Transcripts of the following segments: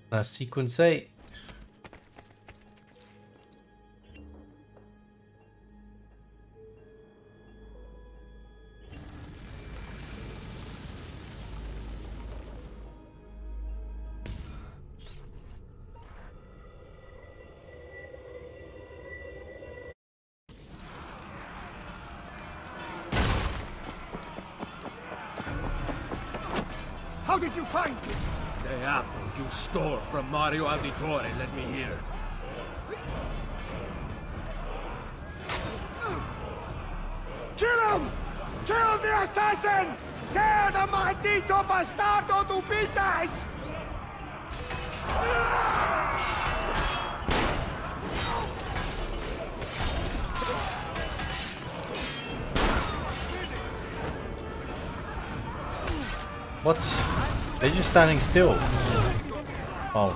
Sequence 8. How did you find me? The apple you stole from Mario Auditore led me here. Kill him! Kill the assassin! Tear the maldito bastardo to pieces! What? They're just standing still. Oh.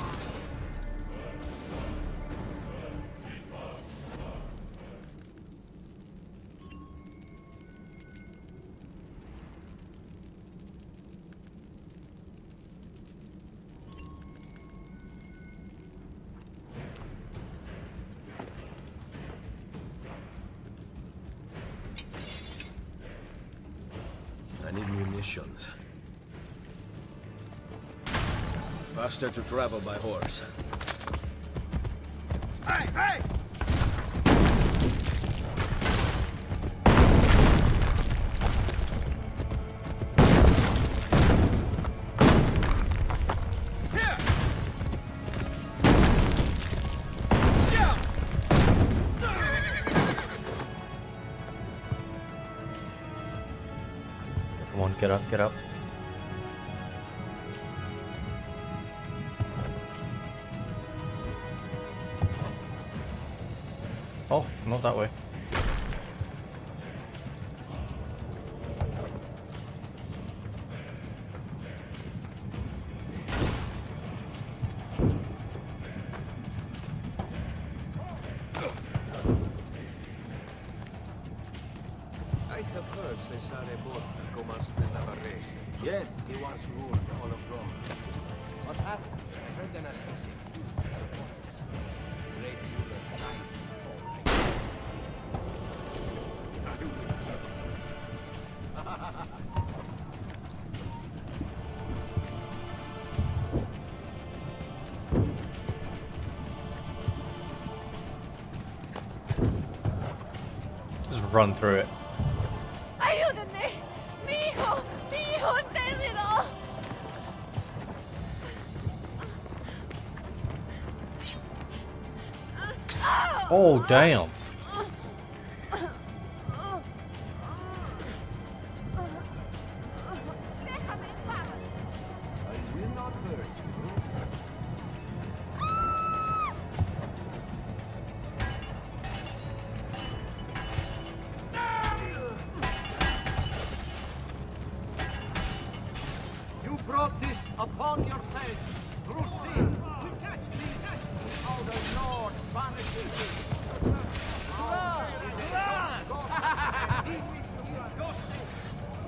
I need munitions. Faster to travel by horse. Hey, hey! Here! Yeah! Come on, get up, get up. Oh, not that way. I have heard Cesare Borgia commands the Navarrese. Yet he once ruled all of Rome. What happened? I heard an assassin killed his supporters. Great rulers rise and fall like this. Just run through it. ¡Ayúdenme! ¡Mi hijo! ¡Mi hijo está herido! Oh, damn. ¡Déjame en paz! I will not hurt you. You brought this upon yourself through sin. How the Lord punishes you. Run! Run! He will be justice.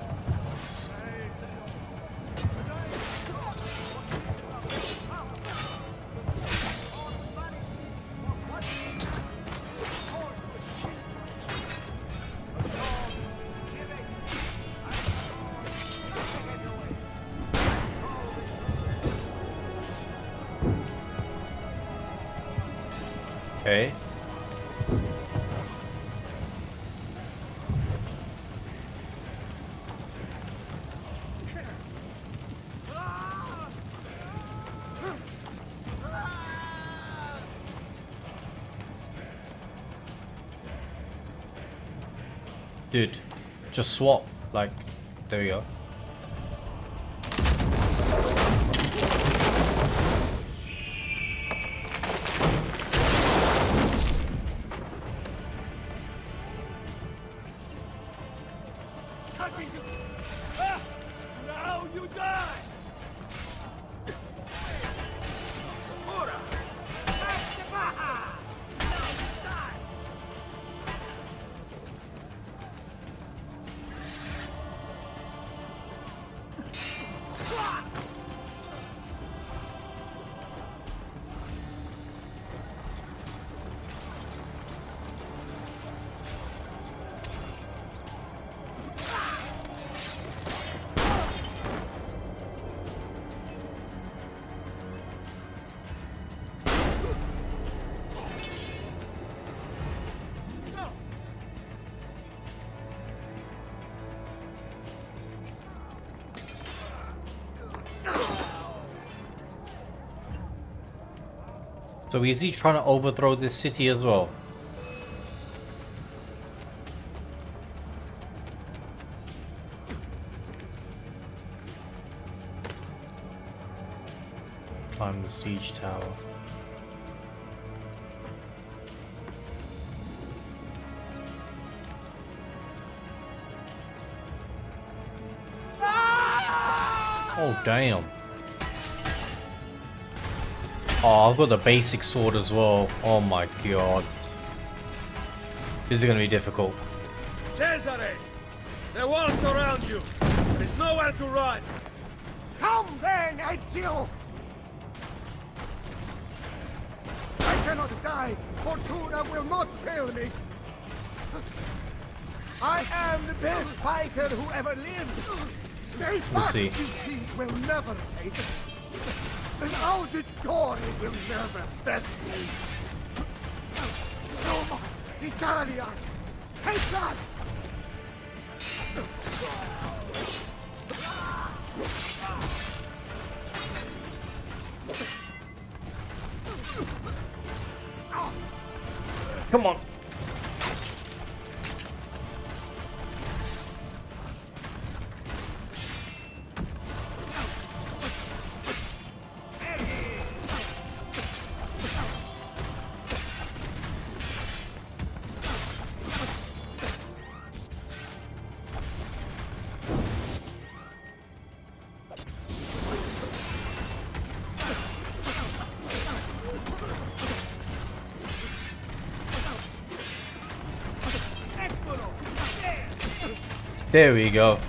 Okay. Dude, just swap. Like, there we go. Now you die! Ora! So is he trying to overthrow this city as well? Climb the siege tower. Oh damn. Oh, I've got the basic sword as well. Oh my god. This is gonna be difficult. Cesare! The walls surround you! There's nowhere to run! Come then, Ezio! I cannot die! Fortuna will not fail me! I am the best fighter who ever lived! Stay We'll back! see. Defeat will never take it! And Auditore will never best me! Roma! Italia! Take that! Come on. There we go.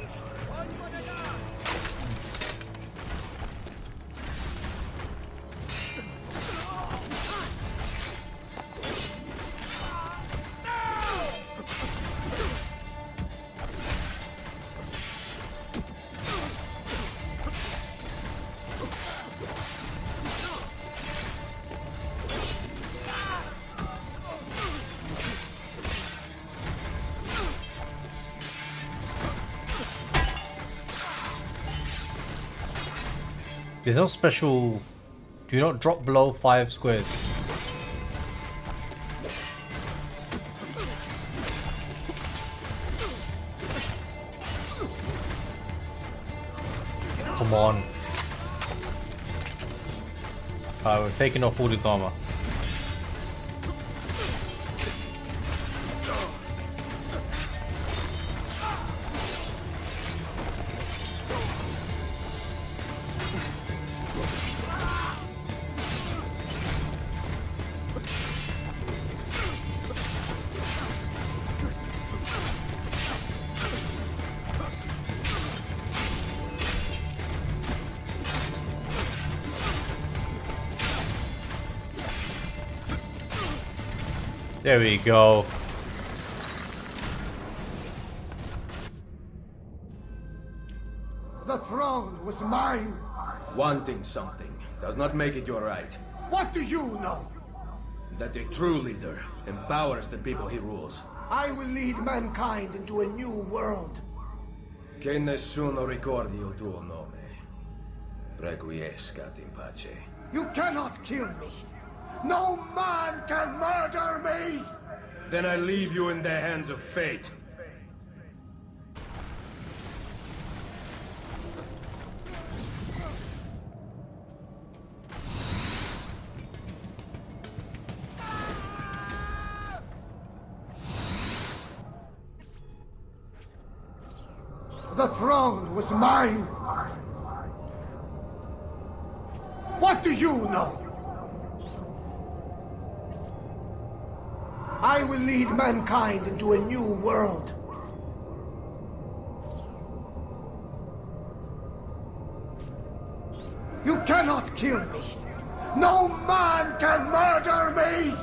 There's no special. Do not drop below 5 squares. Come on. We're taking off all this armor. There we go. The throne was mine. Wanting something does not make it your right. What do you know? That a true leader empowers the people he rules. I will lead mankind into a new world. Che nessuno ricordi il tuo nome. Requiescat in pace. You cannot kill me. No man can murder me! Then I leave you in the hands of fate. The throne was mine. What do you know? I will lead mankind into a new world. You cannot kill me. No man can murder me!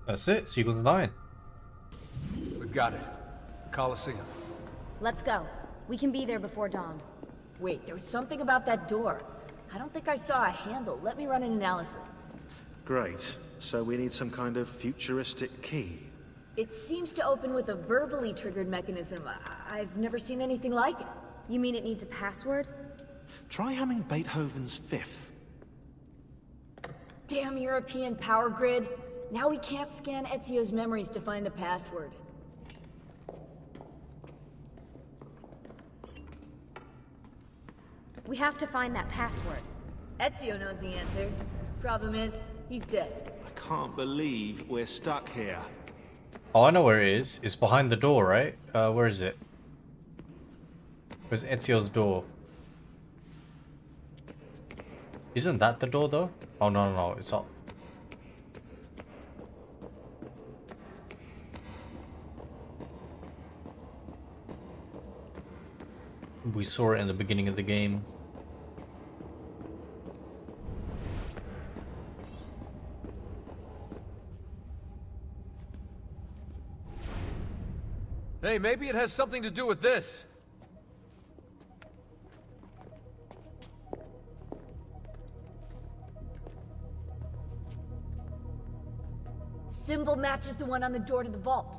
That's it. Sequence 9. We've got it. Coliseum. Let's go. We can be there before dawn. Wait, there was something about that door. I don't think I saw a handle. Let me run an analysis. Great. So we need some kind of futuristic key. It seems to open with a verbally triggered mechanism. I've never seen anything like it. You mean it needs a password? Try humming Beethoven's Fifth. Damn European power grid. Now we can't scan Ezio's memories to find the password. We have to find that password. Ezio knows the answer. Problem is, he's dead. I can't believe we're stuck here. Oh, I know where it is. It's behind the door, right? Where is it? Where's Ezio's door? Isn't that the door, though? Oh, no, it's up. We saw it in the beginning of the game. Hey, maybe it has something to do with this. The symbol matches the one on the door to the vault.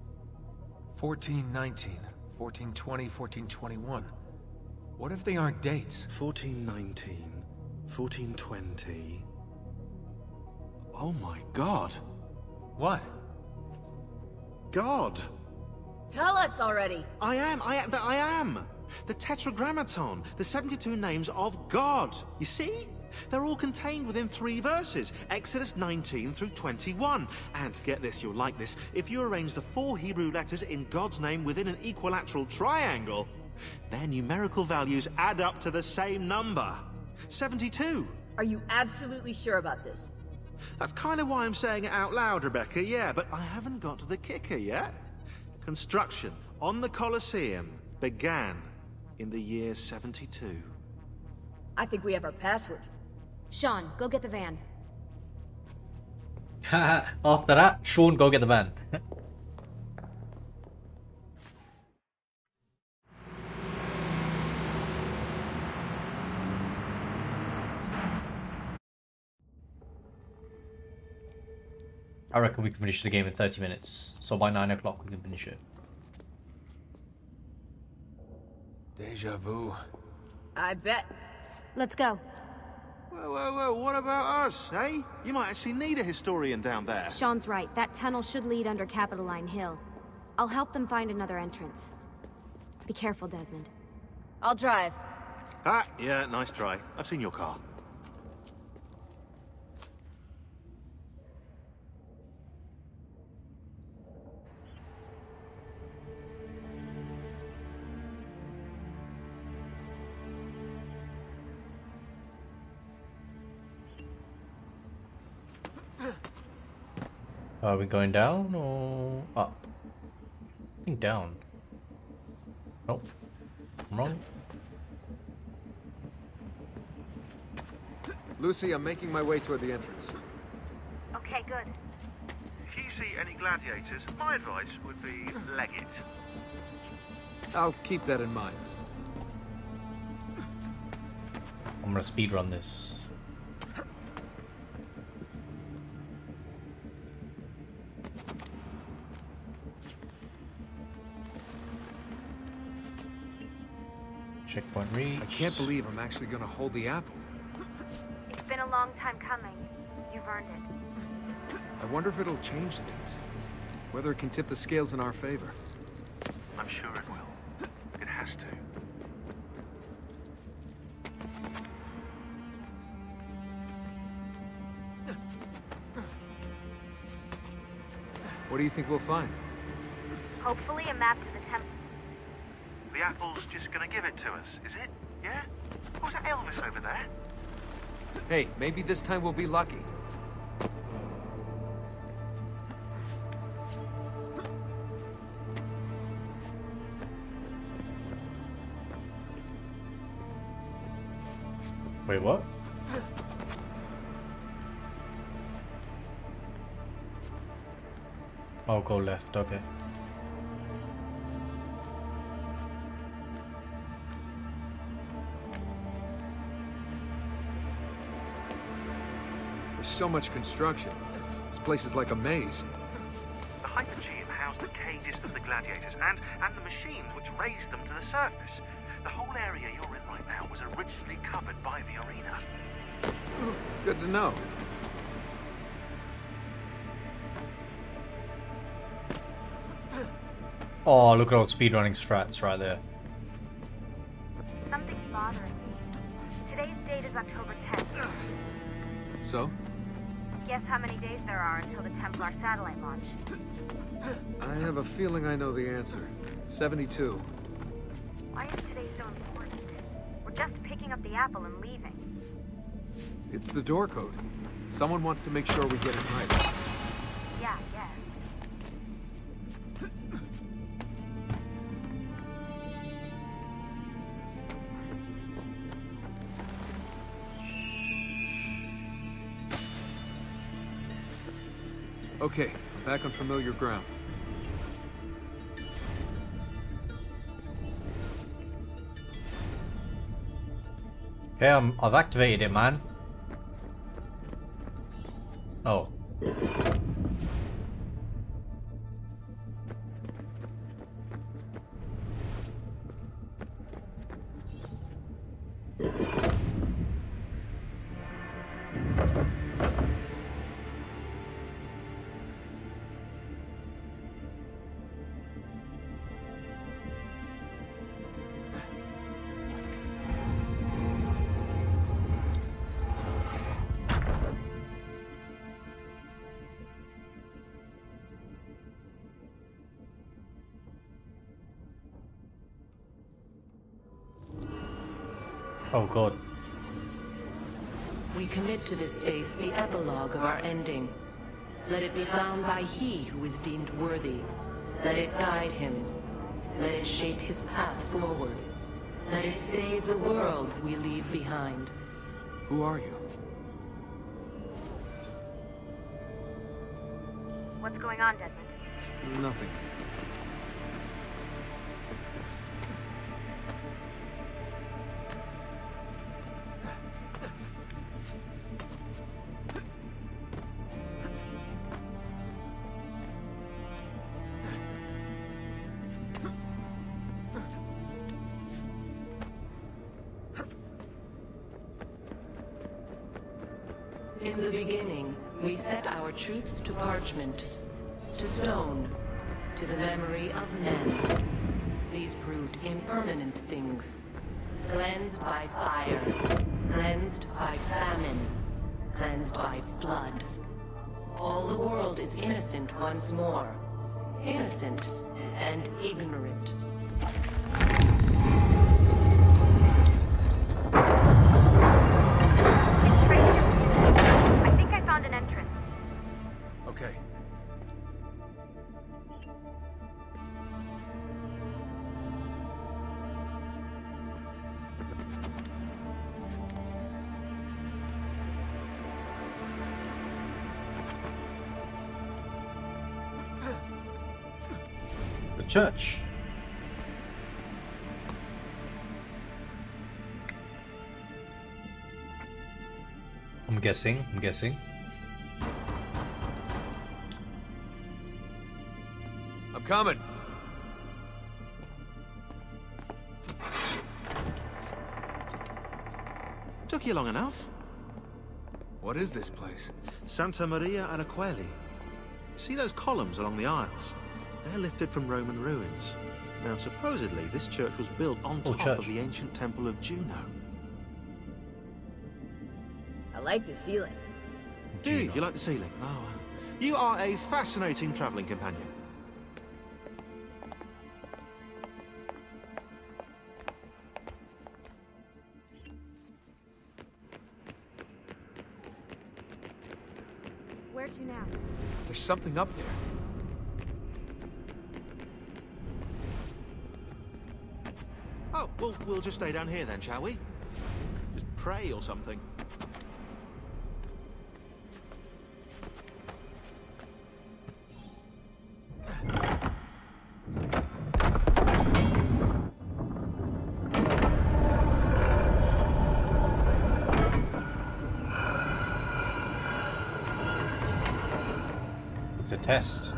1419, 1420, 1421. What if they aren't dates? 1419, 1420. Oh my god. What? God! Tell us already! I am! The Tetragrammaton, the 72 names of God. You see? They're all contained within 3 verses, Exodus 19 through 21. And get this, you'll like this, if you arrange the 4 Hebrew letters in God's name within an equilateral triangle, their numerical values add up to the same number. 72. Are you absolutely sure about this? That's kind of why I'm saying it out loud, Rebecca, yeah, but I haven't got to the kicker yet. Construction on the Colosseum began in the year 72. I think we have our password. Sean, go get the van. After that, Sean, go get the van. I reckon we can finish the game in 30 minutes. So by 9 o'clock we can finish it. Deja vu. I bet. Let's go. Whoa, what about us, eh? You might actually need a historian down there. Sean's right. That tunnel should lead under Capitoline Hill. I'll help them find another entrance. Be careful, Desmond. I'll drive. Ah, yeah, nice try. I've seen your car. Are we going down or up? I think down. Nope. I'm wrong. Lucy, I'm making my way toward the entrance. Okay, good. If you see any gladiators, my advice would be leg it. I'll keep that in mind. I'm gonna speedrun this. Checkpoint reached. I can't believe I'm actually gonna hold the apple. It's been a long time coming. You've earned it. I wonder if it'll change things. Whether it can tip the scales in our favor. I'm sure it will. It has to. What do you think we'll find? Hopefully a map to the temples. The apple's just gonna give it to us, is it? Yeah? Or was that Elvis over there? Hey, maybe this time we'll be lucky. Wait, what? I'll go left, okay. There's so much construction. This place is like a maze. The Hypergeum housed the cages of the gladiators and the machines which raised them to the surface. The whole area you're in right now was originally covered by the arena. Good to know. Oh, look at all speedrunning strats right there. Something's bothering me. Today's date is October 10th. So? Guess how many days there are until the Templar satellite launch? I have a feeling I know the answer. 72. Why is today so important? We're just picking up the apple and leaving. It's the door code. Someone wants to make sure we get it right. Yeah, yes. Okay, I'm back on familiar ground. Okay, I've activated it, man. Oh. Oh god. We commit to this space the epilogue of our ending. Let it be found by he who is deemed worthy. Let it guide him. Let it shape his path forward. Let it save the world we leave behind. Who are you? What's going on, Desmond? Nothing. In the beginning, we set our truths to parchment, to stone, to the memory of men. These proved impermanent things. Cleansed by fire, cleansed by famine, cleansed by flood. All the world is innocent once more. Innocent and ignorant. I think I found an entrance. Okay. The church. I'm guessing. I'm coming. Took you long enough. What is this place? Santa Maria Araqueli. See those columns along the aisles? They're lifted from Roman ruins. Now, supposedly, this church was built on top of the ancient temple of Juno. I like the ceiling. Do you? You like the ceiling? Oh, you are a fascinating traveling companion. Where to now? There's something up there. Oh, well, we'll just stay down here then, shall we? Just pray or something. It's a test.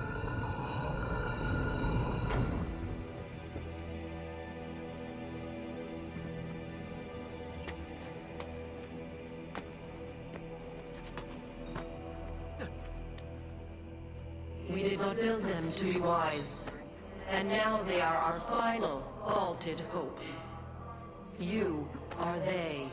We did not build them to be wise, and now they are our final, vaulted hope. You are they.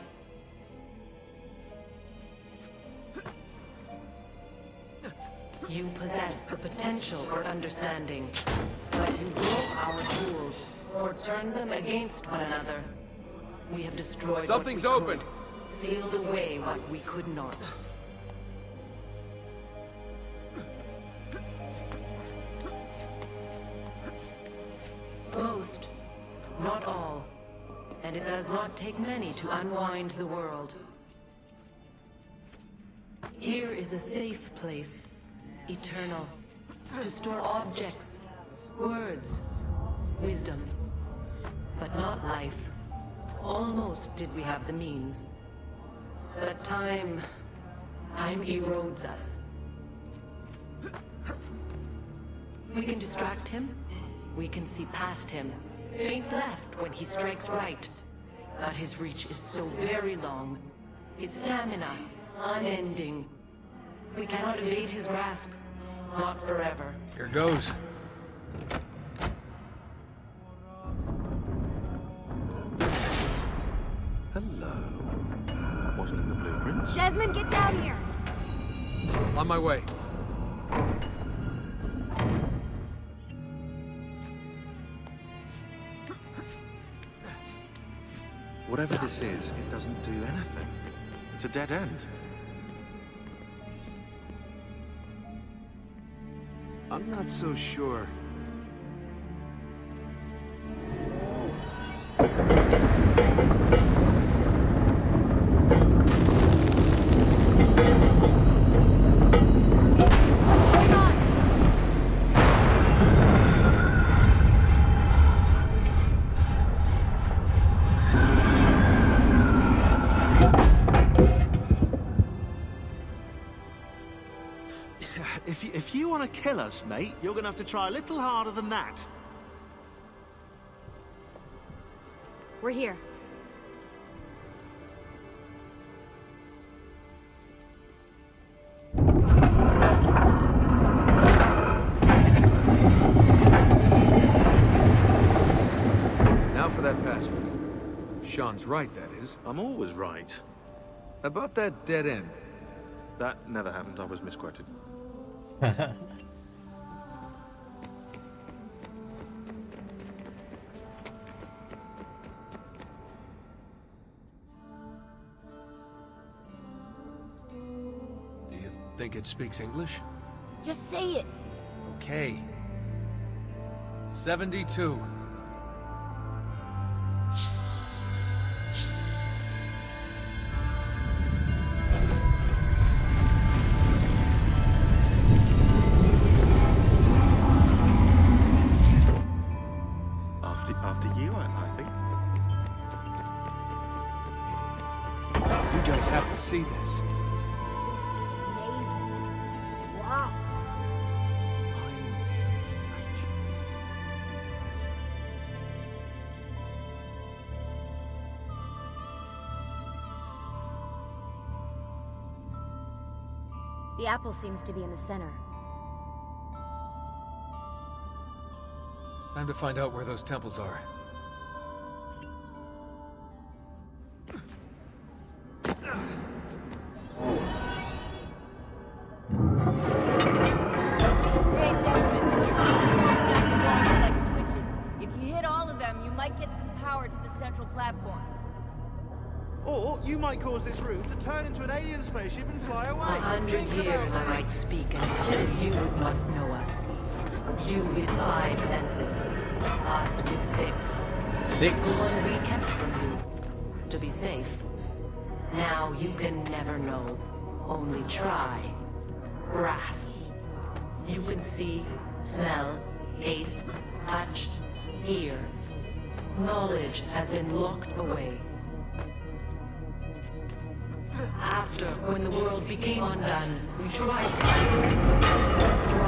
You possess the potential for understanding, but you broke our tools, or turned them against one another. We have destroyed Something's what we open! could, sealed away what we could not. Most, not all. And it does not take many to unwind the world. Here is a safe place, eternal, to store objects, words, wisdom, but not life. Almost did we have the means. But time erodes us. We can distract him. We can see past him, feint left when he strikes right. But his reach is so very long, his stamina unending. We cannot evade his grasp, not forever. Here goes. Hello. That wasn't in the blueprints. Desmond, get down here! On my way. Whatever this is, it doesn't do anything. It's a dead end. I'm not so sure. If you want to kill us, mate, you're going to have to try a little harder than that. We're here. Now for that password. Sean's right, that is. I'm always right. About that dead end. That never happened. I was misquoted. Do you think it speaks English? Just say it. Okay. 72. After you, I think. You guys have to see this. This is amazing. Wow. The apple seems to be in the center. Time to find out where those temples are. Hey, Desmond, those are like switches. If you hit all of them, you might get some power to the central platform. Or you might cause this room to turn into an alien spaceship and fly away. 100 years I might speak, and still you would not know us. You with 5 senses, us with 6. 6? The one we kept from you, to be safe. Now you can never know, only try, grasp. You can see, smell, taste, touch, hear. Knowledge has been locked away. After, when the world became undone, we tried to isolate,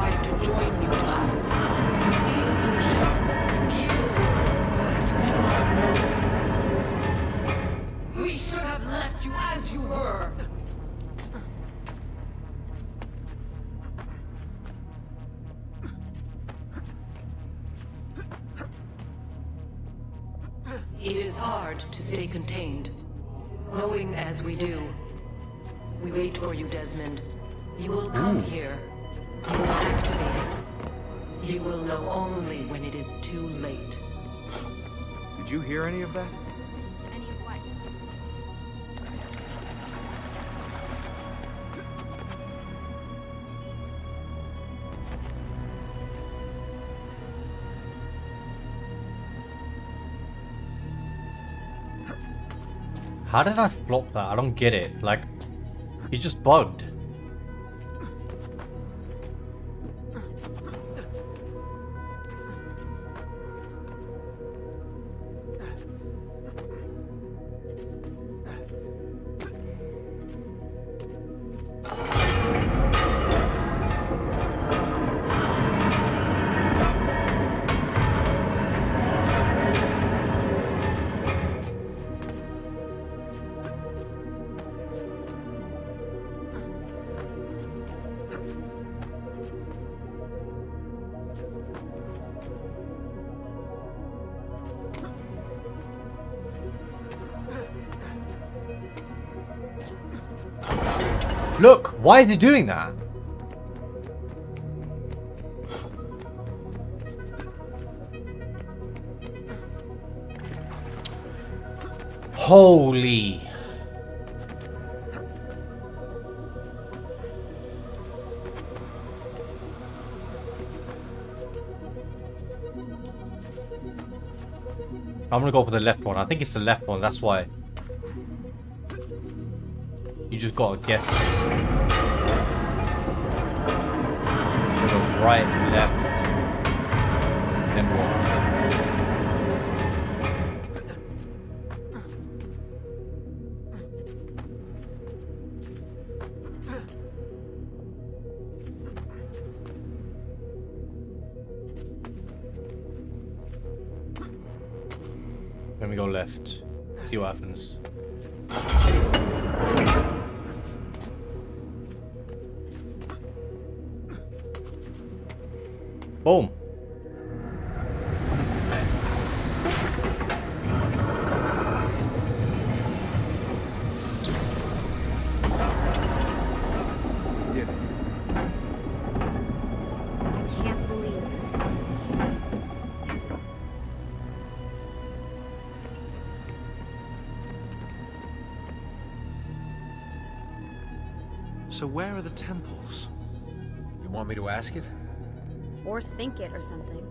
It is hard to stay contained. Knowing as we do. We wait for you, Desmond. You will come here. You will activate it. You will know only when it is too late. Did you hear any of that? Any of what? How did I flop that? I don't get it. Like, he just bugged. Look, why is he doing that? Holy. I'm gonna go for the left one. I think it's the left one, that's why. You just gotta guess. It goes right, left, then what? Then we go left. See what happens. Boom. Did it. I can't believe it. So where are the temples? You want me to ask it? Or think it or something.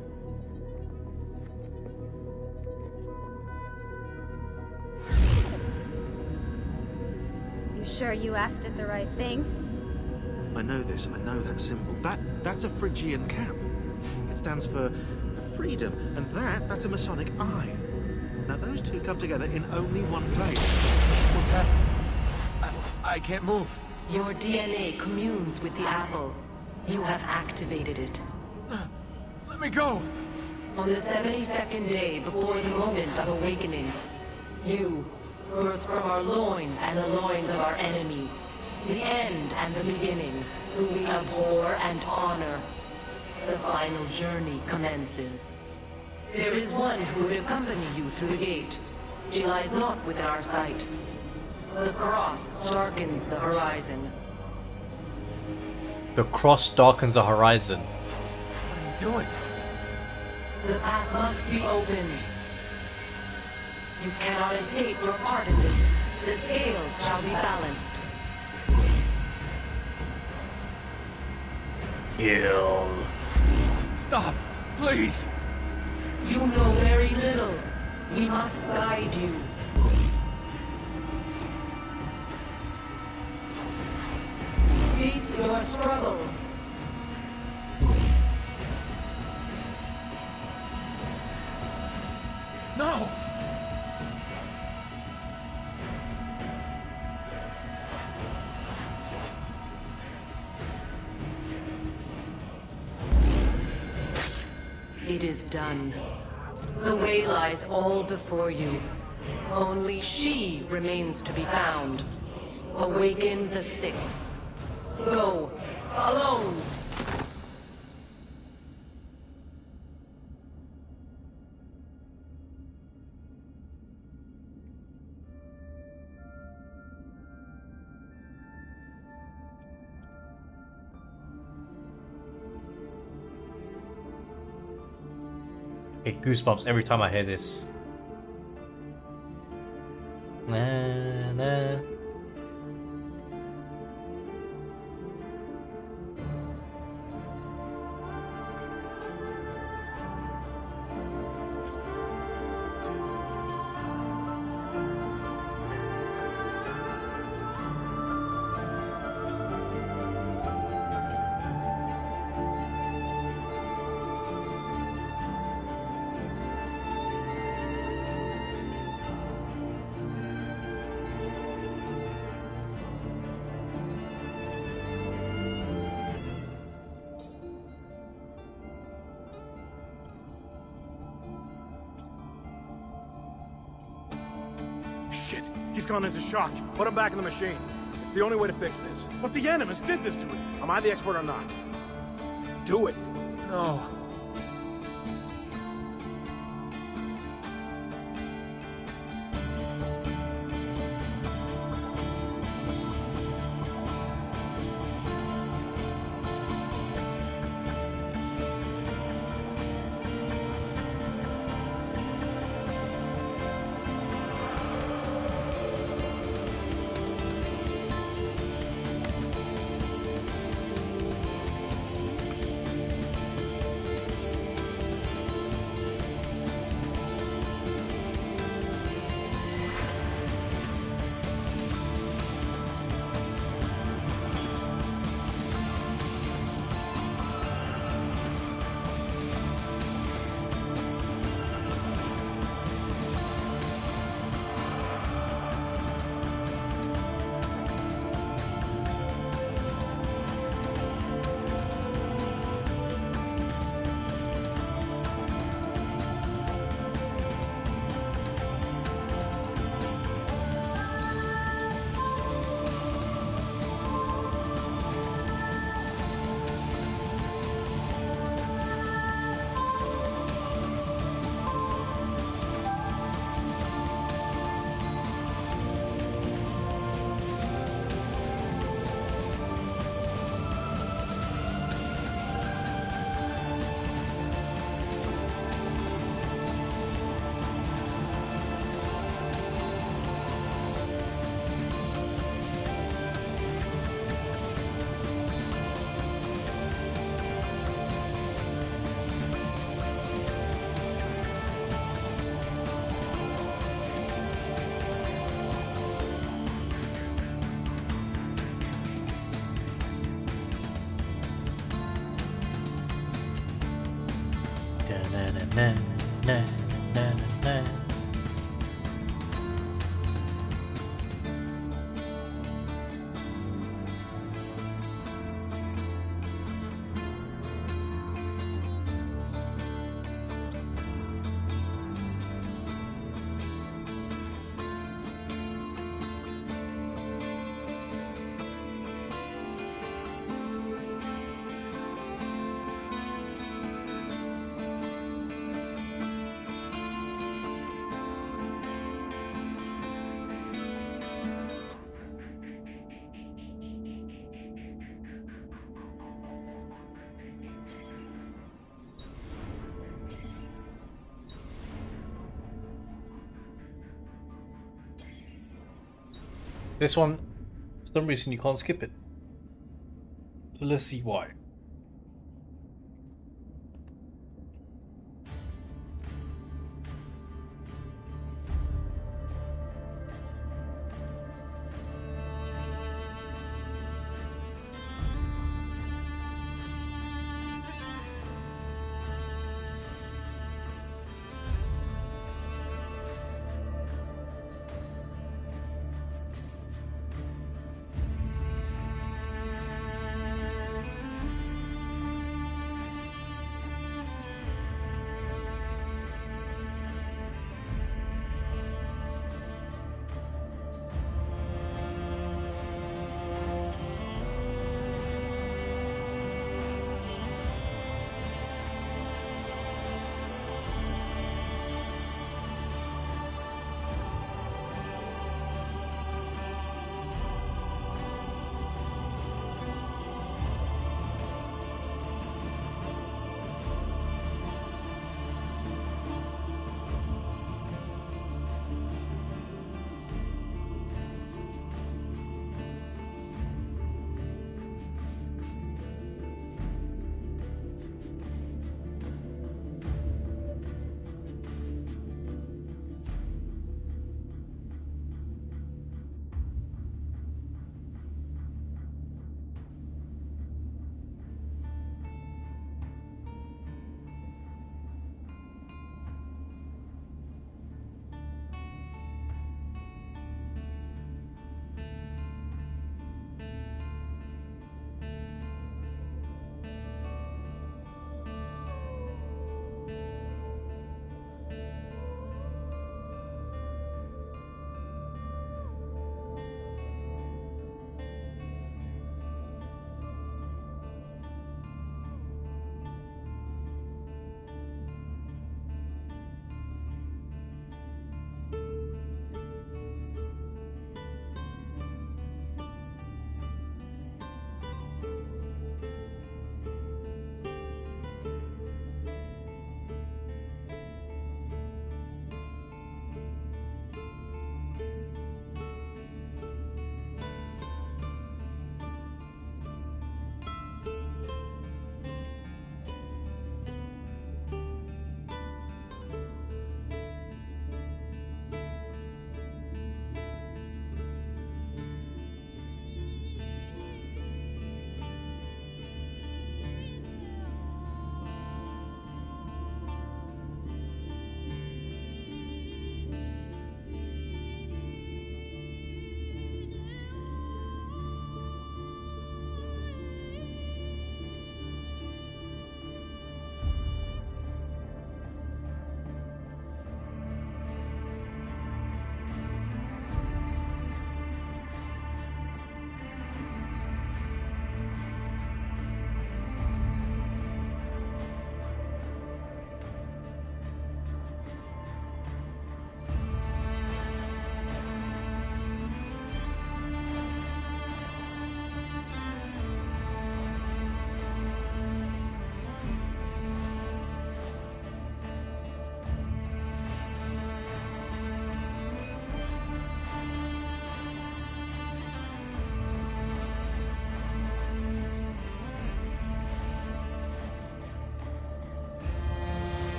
You sure you asked it the right thing? I know this, I know that symbol. That's a Phrygian cap. It stands for freedom, and that's a Masonic eye. Now those two come together in only one place. What's happening? I can't move. Your DNA communes with the apple. You have activated it. Let me go! On the 72nd day before the moment of awakening, you, birthed from our loins and the loins of our enemies, the end and the beginning, who we abhor and honor, the final journey commences. There is one who would accompany you through the gate. She lies not within our sight. The cross darkens the horizon. The cross darkens the horizon. What are you doing? The path must be opened. You cannot escape your part in this. The scales shall be balanced. Kill. Stop! Please! You know very little. We must guide you. Cease your struggle. No! It is done. The way lies all before you. Only she remains to be found. Awaken the sixth. Go, alone. Get goosebumps every time I hear this. Na, na. Shit, he's gone into shock. Put him back in the machine. It's the only way to fix this. But the Animus did this to him. Am I the expert or not? Do it. No. Na, na, na, na. This one, for some reason you can't skip it. So let's see why.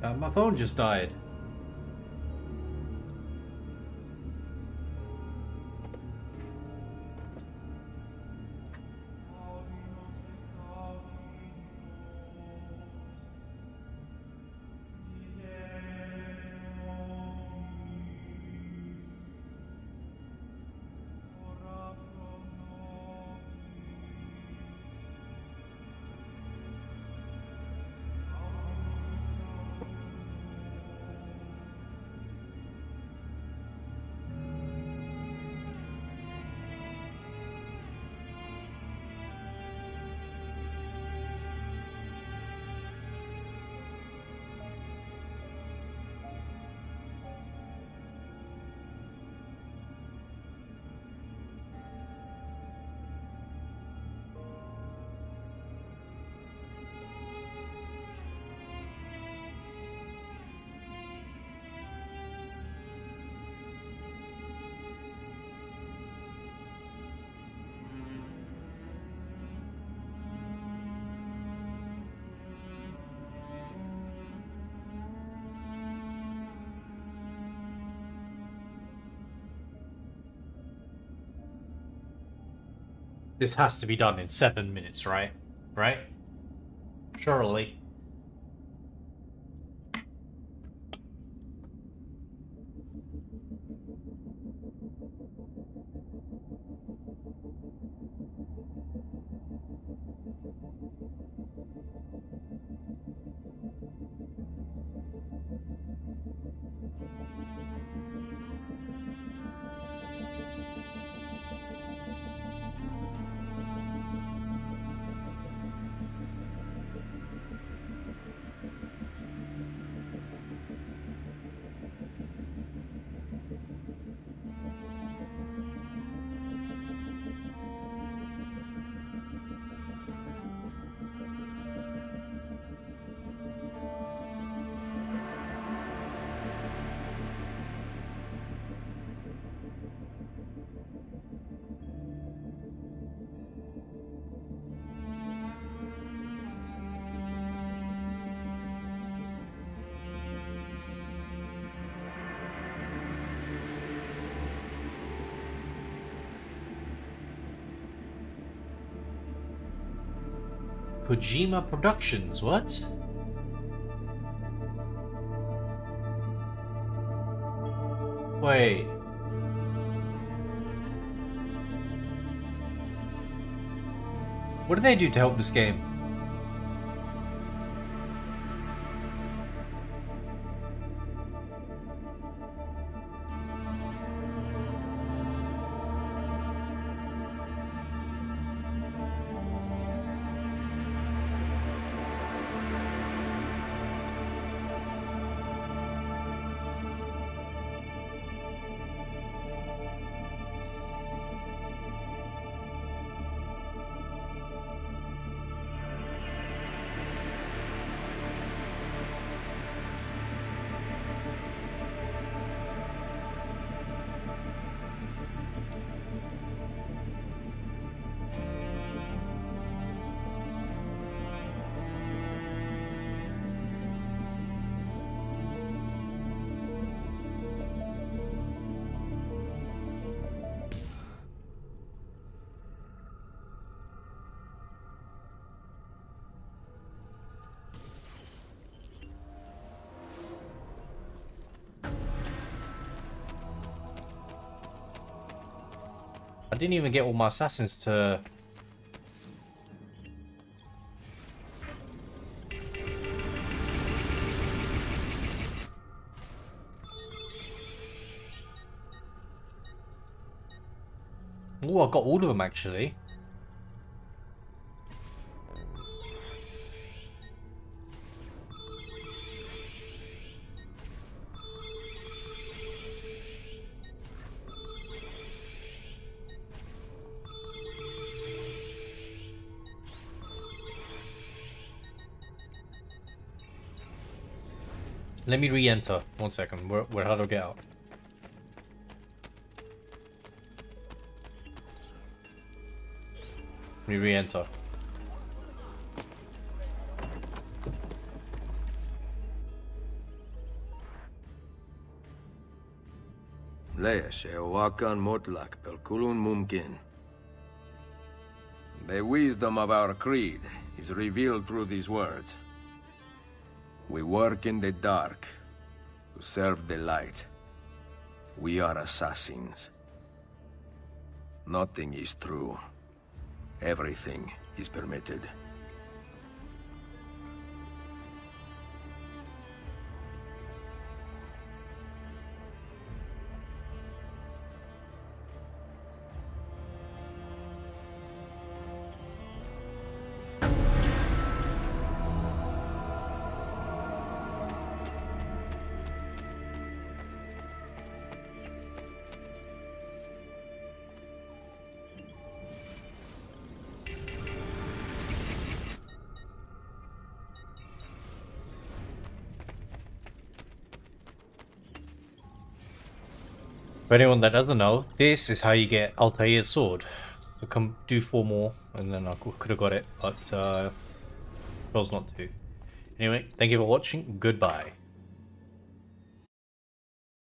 My phone just died. This has to be done in 7 minutes, right? Right? Surely. Kojima Productions, what? Wait. What did they do to help this game? I didn't even get all my assassins to... Oh, I got all of them actually. Let me re-enter. 1 second. How do I get out? Let me re-enter. Lesh Eowakan Motlak Belkulun Mumkin. The wisdom of our creed is revealed through these words. We work in the dark to serve the light. We are assassins. Nothing is true. Everything is permitted. For anyone that doesn't know, this is how you get Altair's sword. So come do 4 more, and then I could have got it, but chose not to. Anyway, thank you for watching. Goodbye.